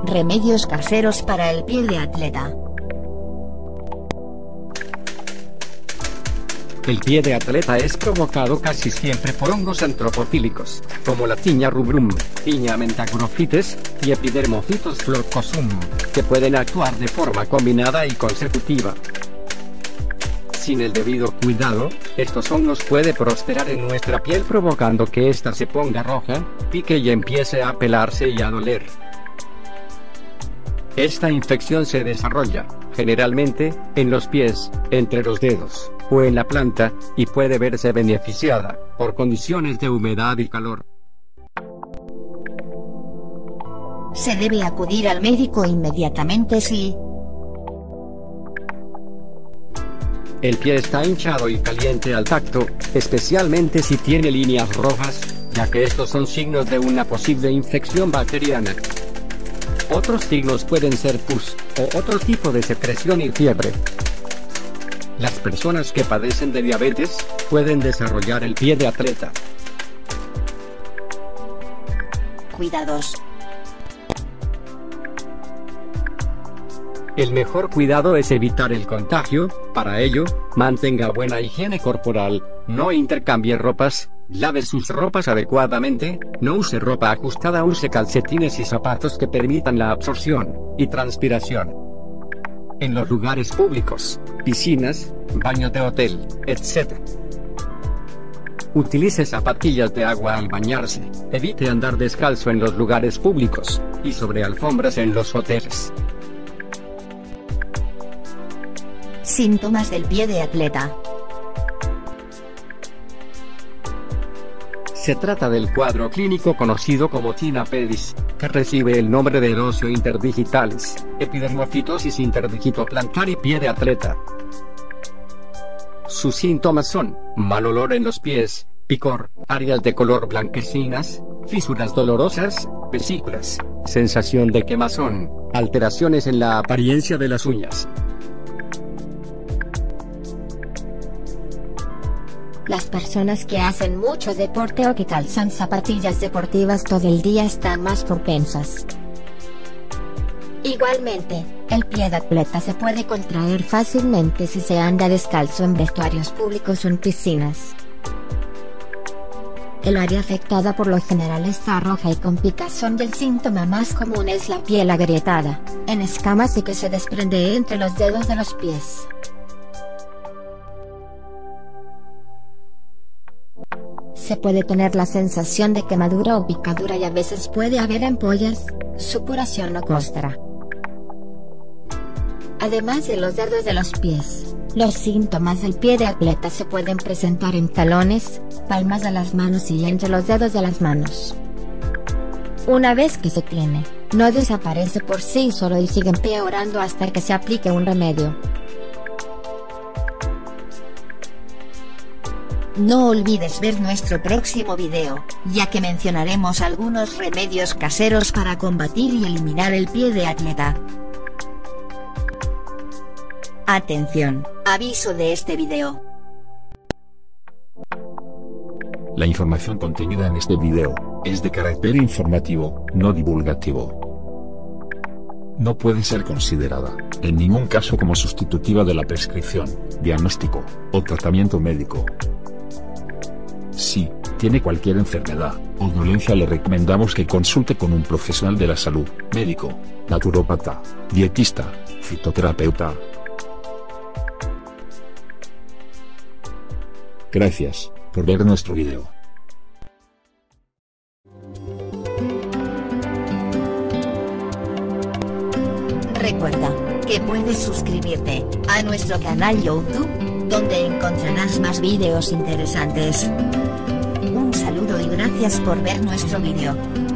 Remedios caseros para el pie de atleta. El pie de atleta es provocado casi siempre por hongos antropofílicos, como la Tinea rubrum, Tinea mentacrophytes y Epidermophytos florcosum, que pueden actuar de forma combinada y consecutiva. Sin el debido cuidado, estos hongos pueden prosperar en nuestra piel provocando que ésta se ponga roja, pique y empiece a pelarse y a doler. Esta infección se desarrolla, generalmente, en los pies, entre los dedos, o en la planta, y puede verse beneficiada, por condiciones de humedad y calor. Se debe acudir al médico inmediatamente si el pie está hinchado y caliente al tacto, especialmente si tiene líneas rojas, ya que estos son signos de una posible infección bacteriana. Otros signos pueden ser pus, o otro tipo de secreción y fiebre. Las personas que padecen de diabetes, pueden desarrollar el pie de atleta. cuidados. El mejor cuidado es evitar el contagio. Para ello, mantenga buena higiene corporal, no intercambie ropas, lave sus ropas adecuadamente, no use ropa ajustada, use calcetines y zapatos que permitan la absorción y transpiración. En los lugares públicos, piscinas, baños de hotel, etc. Utilice zapatillas de agua al bañarse, evite andar descalzo en los lugares públicos, y sobre alfombras en los hoteles. Síntomas del pie de atleta. Se trata del cuadro clínico conocido como tinea pedis, que recibe el nombre de erosio interdigitalis, epidermofitosis interdigitoplantar y pie de atleta. Sus síntomas son mal olor en los pies, picor, áreas de color blanquecinas, fisuras dolorosas, vesículas, sensación de quemazón, alteraciones en la apariencia de las uñas. Las personas que hacen mucho deporte o que calzan zapatillas deportivas todo el día están más propensas. Igualmente, el pie de atleta se puede contraer fácilmente si se anda descalzo en vestuarios públicos o en piscinas. El área afectada por lo general está roja y con picazón, y el síntoma más común es la piel agrietada, en escamas y que se desprende entre los dedos de los pies. Se puede tener la sensación de quemadura o picadura y a veces puede haber ampollas, supuración o costra. Además de los dedos de los pies, los síntomas del pie de atleta se pueden presentar en talones, palmas de las manos y entre los dedos de las manos. Una vez que se tiene, no desaparece por sí solo y sigue empeorando hasta que se aplique un remedio. No olvides ver nuestro próximo video, ya que mencionaremos algunos remedios caseros para combatir y eliminar el pie de atleta. Atención, aviso de este video. La información contenida en este video es de carácter informativo, no divulgativo. No puede ser considerada, en ningún caso, como sustitutiva de la prescripción, diagnóstico o tratamiento médico. Si tiene cualquier enfermedad o dolencia, le recomendamos que consulte con un profesional de la salud, médico, naturópata, dietista, fitoterapeuta. Gracias por ver nuestro video. Recuerda que puedes suscribirte a nuestro canal YouTube, donde encontrarás más videos interesantes. Un saludo y gracias por ver nuestro video.